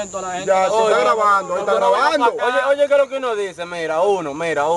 Ya, se está grabando, está grabando. Oye, ¿qué es lo que uno dice? Mira, uno.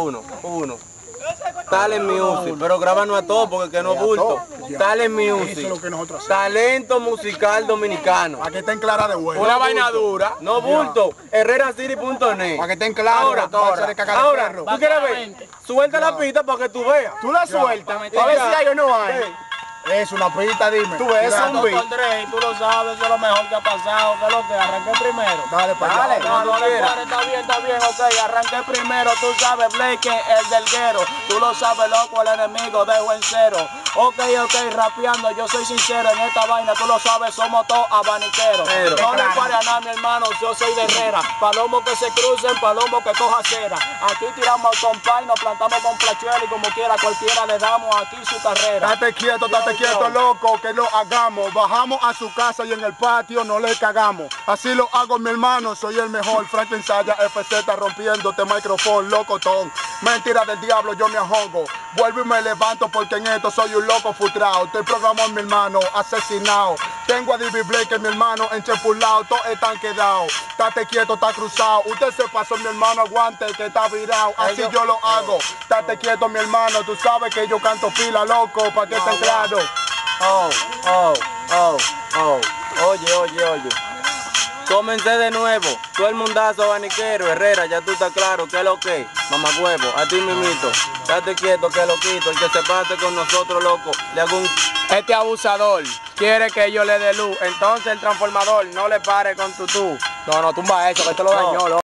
Talent Music, pero grábanos a todos porque que no es bulto. Talent Music. Eso es lo que nosotros hacemos. Talento musical dominicano. Para que estén claras de vuelta. Una vaina dura, no bulto. HerreraCity.net. Para que estén claros. Ahora, ¿tú quieres ver? Suelta la pista para que tú veas. Tú la sueltas. A ver si hay o no hay. Es una pista, dime. Tú ves un beat. Andrés, tú lo sabes, eso es lo mejor que ha pasado. ¿Qué es lo que? Arranqué primero. Dale para allá. Está bien, ok. Arranqué primero, tú sabes, Blake, el delguero. Tú lo sabes, loco, el enemigo, dejo en cero. Ok, rapeando, yo soy sincero en esta vaina, tú lo sabes, somos todos abaniqueros. No le pare a nada, mi hermano, yo soy de Herrera. Palomos que se crucen, palomos que coja cera. Aquí tiramos al compay, nos plantamos con plachuela y como quiera, cualquiera le damos aquí su carrera. Date quieto, loco, que lo hagamos. Bajamos a su casa y en el patio no le cagamos. Así lo hago, mi hermano, soy el mejor. Franklin Saya, FZ, rompiéndote micrófono, locotón. Mentira del diablo, yo me ahogo. Vuelvo y me levanto porque en esto soy un loco frustrado. Estoy programado, mi hermano, asesinado. Tengo a D.B. Blake, mi hermano, enchepulado. Todos están quedados. Date quieto, está cruzado. Usted se pasó, mi hermano, aguante que está virado. Así yo lo hago. Date quieto, mi hermano. Tú sabes que yo canto pila, loco, para que esté claro. Oye. Comencé de nuevo, todo el mundazo abaniquero, Herrera, ya tú estás claro, ¿qué es lo que? Mamahuevo, a ti mimito, date quieto, que lo quito, el que se pase con nosotros, loco, le hago un... Este abusador quiere que yo le dé luz, entonces el transformador no le pare con tutú. No, tumba eso, que te lo dañó, loco.